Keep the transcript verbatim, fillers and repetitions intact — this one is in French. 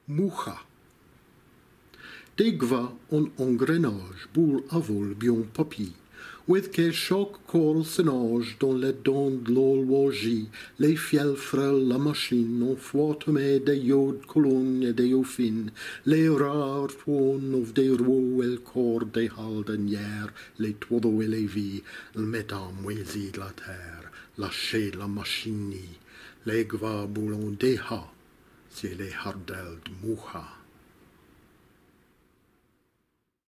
Moucha. Degva on engrenage, boule à vol, bion papy. With quel choc col senage dans les dents de l'olwagi, les fiels frêles la machine, on fouettemé des yodes colonnes et des fin, les rares tournes of des roues et le corps des haldenières, les toideaux et les vies, le mettant moisi de la terre, lâcher la machine, les gva boulons deha, c'est les hardels de moucha.